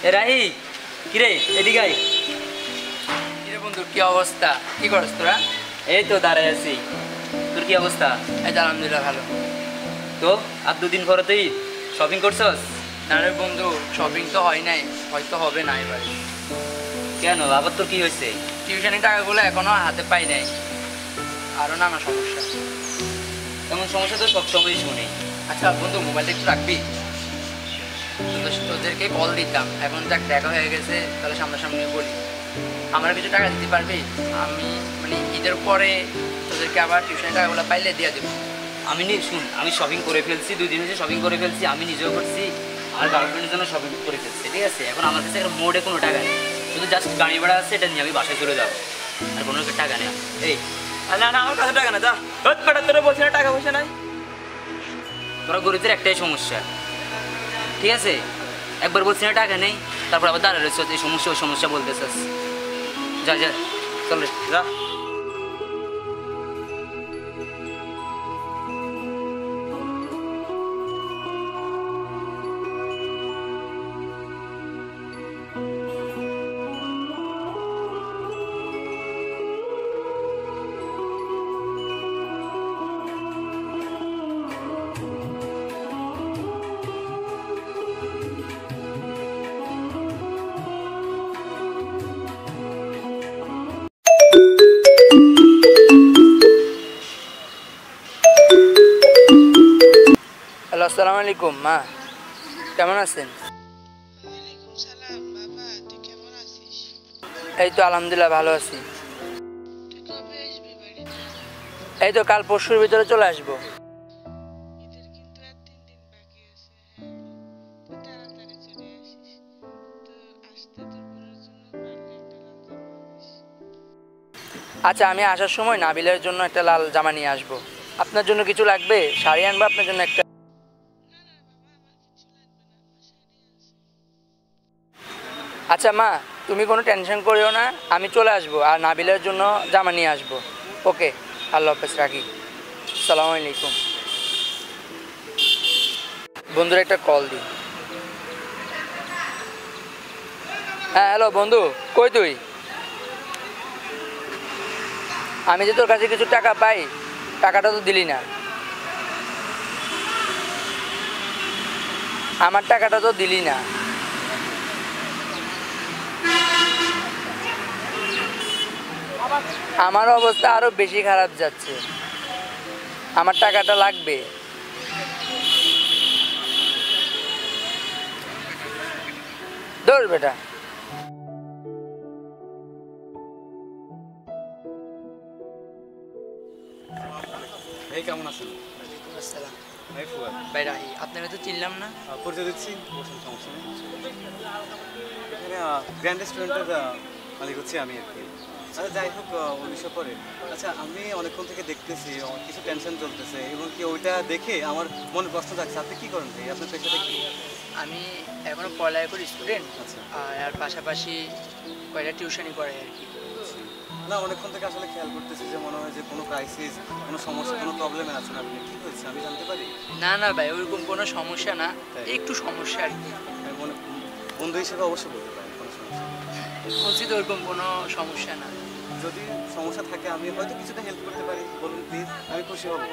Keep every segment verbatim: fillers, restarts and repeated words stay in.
এ রাহি কিরে এদিকে আয়। কিরে বন্ধু কি অবস্থা, কি করছ তোরা? এই তো দাঁড়ায় আছি। তোর কি অবস্থা? এই তো আলহামদুলিল্লাহ ভালো। তো আর দুদিন পরে তুই শপিং করছস? না রে বন্ধু, শপিং তো হয় নাই, হয়তো হবে না এবার। কেন, আবার তোর কি হয়েছে? টিউশনের টাকাগুলো এখনো হাতে পাই নাই, আরও নানা সমস্যা। এমন সমস্যা তো সবসময়ই শুনি। আচ্ছা বন্ধু, মোবাইলটা একটু রাখবি? তোদেরকে কল দিতাম, এখন যাক দেখা হয়ে গেছে, তাহলে সামনাসামনি বলি। আমার কিছু টাকা দিতে পারবি? আমি মানে ঈদের পরে তোদেরকে আবার টিউশনের টাকাগুলো পাইলে দিয়ে দেবো। আমি নি শুন, আমি শপিং করে ফেলছি, দুই দিন হচ্ছে শপিং করে ফেলছি, আমি নিজেও করছি, আমার গার্লফ্রেন্ডের জন্য শপিং করে ফেলছি, ঠিক আছে? এখন আমার কাছে মোড়ে কোনো টাকা নেই, শুধু জাস্ট গাড়ি ভাড়া আছে, এটা নিয়ে আমি বাসায় চলে যাবো, আর কোনো টাকা নেই। এই না না, আমার কাছে টাকা না, যা বেটা, তোরা বলছি না টাকা পয়সা নাই। তোরা গরিবদের একটাই সমস্যা, ঠিক আছে? একবার বলছি না টাকা নেই, তারপর আবার দাঁড়া রয়েছে এই সমস্যা ওই সমস্যা বলতেছিস। যা যা চল রে যা। হ্যালো, আসসালামু আলাইকুম মা, কেমন আছেন? ওয়ালাইকুম সালাম বাবা, তুই কেমন আছিস? এই তো আলহামদুলিল্লাহ ভালো আছি। তুই কবে আসবি বাড়িতে? এই তো কাল পরশুর ভিতরে চলে আসবো। ঈদের কিন্তু আর তিন দিন বাকি আছে, হ্যাঁ তুই তাড়াতাড়ি চলে আসিস। তো আসতে তোর বোনের জন্য পারলে একটা লাল জামা আনিস। আচ্ছা, আমি আসার সময় নাবিলের জন্য একটা লাল জামা নিয়ে আসবো। আপনার জন্য কিছু লাগবে? শাড়ি আনবো আপনার জন্য একটা? না না বাবা, আমার কিছু লাগবে না, আমার শাড়ি আছে। আচ্ছা মা, তুমি কোনো টেনশন করিও না, আমি চলে আসবো আর নাবিলের জন্য জামা নিয়ে আসবো। ওকে, আল্লাহ হাফেজ, রাখি। আসসালামু আলাইকুম। বন্ধুর একটা কল দিই। হ্যাঁ হ্যালো বন্ধু, কই তুই? আমি যে তোর কাছে কিছু টাকা পাই, টাকাটা তো দিলি না। আমার টাকাটা তো দিলি না। আমার অবস্থা আরো বেশি খারাপ যাচ্ছে, আমার টাকাটা লাগবে। দৌড় বেটা। এই কেমন আছেন? আসসালাম। এই ফুয়াদ, ভাই রাহি, আপনাকে তো চিনলাম না। আহ, পরিচয় দিচ্ছি, বসুন, সমস্যা নেই। এখানে গ্র্যান্ড রেস্টুরেন্টের মালিক হচ্ছে আমি আর কি। আচ্ছা যাই হোক, উনিশশো পরে। আচ্ছা, আমি অনেকক্ষণ থেকে দেখতেছি আমার কিছু টেনশন চলতেছে, এবং কি ওইটা দেখে আমার মনে প্রশ্ন থাকছে, আপনি কী করেন ভাই? আপনার পেশাটা কি? আমি এখনো পড়ালেখা করি, স্টুডেন্ট, আচ্ছা। আর পাশাপাশি কয়টা টিউশনই করে আর কি। না, অনেকক্ষণ থেকে আসলে খেয়াল করতেছি যে মনে হয় যে কোনো ক্রাইসিস, কোনো সমস্যা, কোনো প্রবলেমে আছেন আপনি। কী হয়েছে আমি জানতে পারি? না না ভাই, ওইরকম কোনো সমস্যা না, তাই? একটু সমস্যা আর কি। আমি মনে বন্ধু হিসেবে অবশ্যই বলতে পারি কোনো সমস্যা নেই। বলছি তো ওইরকম কোনো সমস্যা না। যদি সমস্যা থাকে আমি হয়তো কিছুটা হেল্প করতে পারি, বলুন প্লিজ, আমি খুশি হব।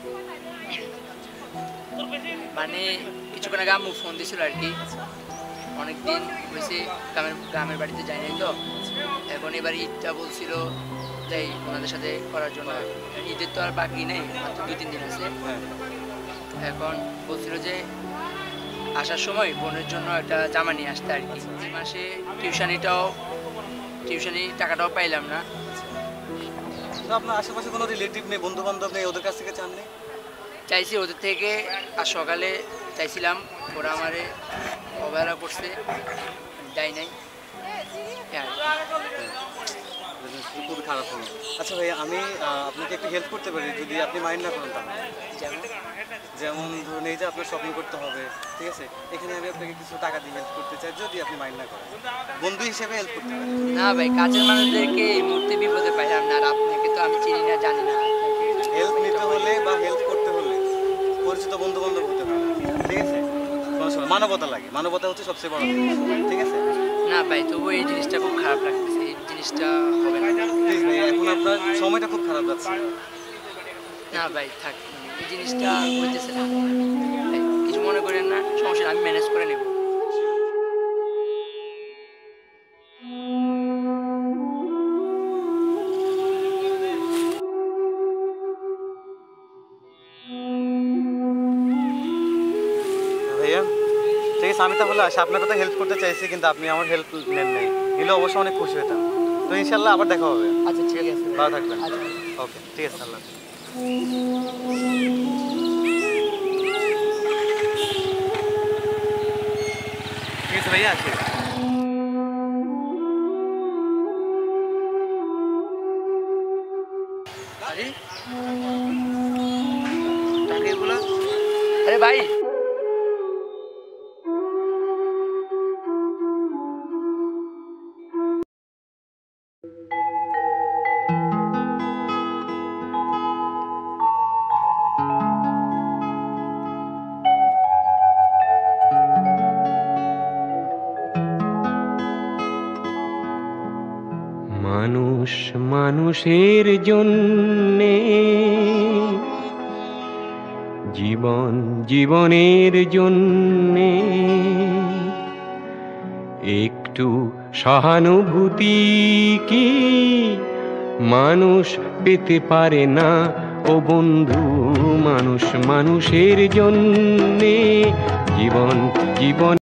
মানে কিছুক্ষণ আগে আম্মু ফোন দিছিল আর কি, অনেকদিন হয়েছে গ্রামের গ্রামের বাড়িতে যাই নাই তো, এখন এবার ঈদটা বলছিল তাই ওনাদের সাথে করার জন্য। ঈদের তো আর বাকি নেই, মাত্র দুই তিন দিন আছে। হ্যাঁ, এখন বলছিল যে আসার সময় বোনের জন্য একটা জামা নিয়ে আসতে আর কি। এই মাসে টিউশনিটাও টিউশনি টাকাটাও পাইলাম না। তো আপনার আশেপাশে কোনো রিলেটিভ নেই, বন্ধু বান্ধব নেই, ওদের কাছ থেকে চাননি? চাইছি ওদের থেকে, আর সকালে চাইছিলাম, ওরা আমারে অবহেলা করছে, দেয় নাই। হ্যাঁ, খুবই খারাপ হলো। আচ্ছা ভাই, আমি আহ, আপনাকে একটু হেল্প করতে পারি যদি আপনি মাইন্ড না করেন তাহলে। যেমন যেমন ধরুন এই যে আপনার শপিং করতে হবে, ঠিক আছে, এখানে আমি আপনাকে কিছু টাকা দিয়ে হেল্প করতে চাই, যদি আপনি মাইন্ড না করেন। বন্ধু হিসেবে হেল্প করতে পারি। না ভাই, কাজের মানুষদেরকে এই মুহূর্তে বিপদে পাইলাম না, আর আপনাকে তো আমি চিনি না, জানি না। হেল্প নিতে হলে বা হেল্প করতে হলে পরিচিত বন্ধু বান্ধব হতে হবে, ঠিক আছে? কোনো সমস্যা মানবতা লাগে, মানবতা হচ্ছে সবচেয়ে বড় জিনিস, ঠিক আছে? না ভাই, তবু এই জিনিসটা খুব খারাপ লাগতেছে, এই জিনিসটা হবে না। প্লিজ ভাই, এখন আপনার সময়টা খুব খারাপ যাচ্ছে। না ভাই থাক, এই জিনিসটা হইতেছে না ভাই, কিছু মনে করেন না, সমস্যা নেই, আমি ম্যানেজ করে নেব। ভাইয়া ঠিক আছে, আমি তাহলে আসি, আপনার কথা হেল্প করতে চাইছি কিন্তু আপনি আমার হেল্প নেন নাই, নিলে অবশ্যই অনেক খুশি হতাম। তো ইনশাল্লাহ আবার দেখা হবে। আচ্ছা ঠিক আছে ভাই। ভালো থাকবেন। আচ্ছা। ওকে ঠিক আছে, আল্লাহ হাফেজ। ঠিক আছে ভাইয়া, আসি। আরে টাকা এগুলা, আরে ভাই মানুষ মানুষের জন্যে, জীবন জীবনের জন্যে, একটু সহানুভূতি কি মানুষ পেতে পারে না ও বন্ধু? মানুষ মানুষের জন্যে, জীবন জীবন